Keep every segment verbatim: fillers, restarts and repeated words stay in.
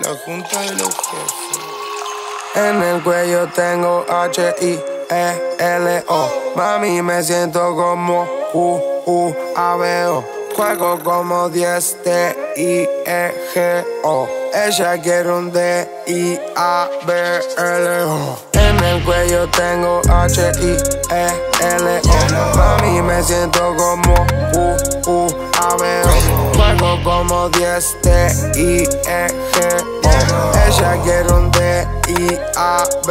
La junta de los jefes. En el cuello tengo H I E L O. Mami, me siento como U U A B O. Juego como diez D I E G O. Ella quiere un D I A B L O. En el cuello tengo H I E L O. Mami, me siento como U U A B O. Juego como diez D I E G O. Ella quiere un D I A B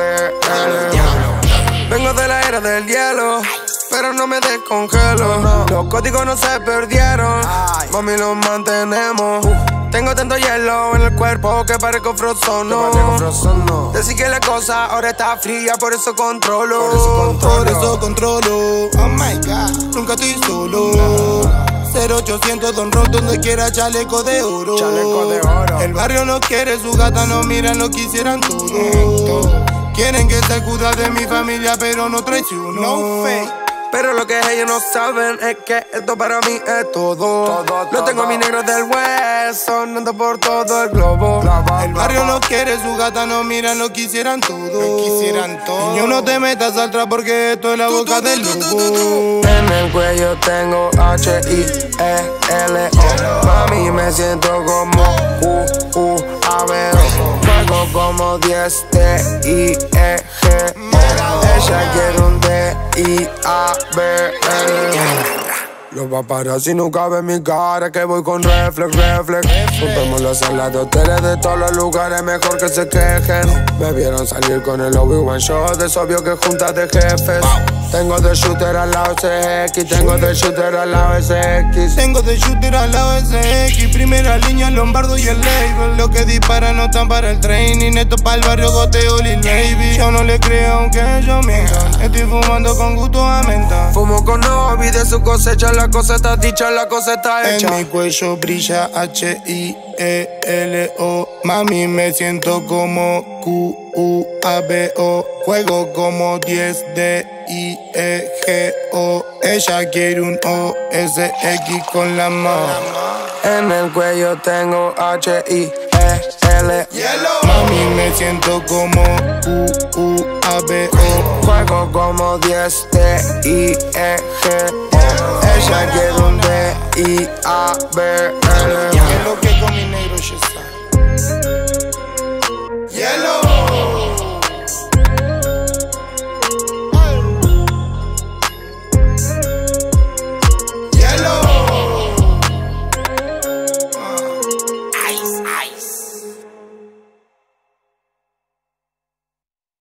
L O. Vengo de la era del hielo, pero no me descongelo. No. Los códigos no se perdieron, ay. Mami, los mantenemos. uh. Tengo tanto hielo en el cuerpo que parezco frozono. no. Decir que la cosa ahora está fría, por eso controlo. Por eso controlo, por eso controlo. Oh my God, nunca estoy solo. No. cero ochocientos Don Rock, donde quiera chaleco de oro. Chaleco de oro. El barrio no quiere, su gata no mira, no quisieran todo. Mm, todo. Quieren que se cuida de mi familia, pero no traiciono. No fake. Pero lo que ellos no saben es que esto para mí es todo. todo, todo. Lo tengo a mi negro del West, sonando por todo el globo. Global, el barrio global. No quiere, su gata no mira, no quisieran todo. No quisieran todo. Niño, no te metas atrás porque esto es la tú, boca tú, del lobo. En el cuello tengo H I E L O. Mami, me siento como U U A B O. Juego como diez D I E G O. Ella quiere un D I A B L O. Los paparazzi nunca ven mi cara, que voy con reflex, reflex. Juntémoslos en las de hoteles de todos los lugares, mejor que se quejen. Me vieron salir con el Obi-Wan Shot, es obvio que juntas de jefes. Tengo de shooter al lado S X, tengo de shooter al lado S X. Tengo de shooter al lado S X, primera línea Lombardo y el label. Lo que disparan no están para el training, esto para el barrio goteo Lil Baby. Yo no le creo aunque ellos mientan, estoy fumando con gusto a menta. Fumo con Obi de su cosecha, la cosa está dicha, la cosa está hecha. En mi cuello brilla H I E L O. Mami, me siento como Q U A B O. Juego como diez D I E G O. Ella quiere un O S X con la mano. En el cuello tengo H I E L O. Mami, me siento como Q U A B O. Juego como diez D I E G O. Ella quiere un D I A B L O. ¿Qué es lo que con mi negro ya está? Hielo.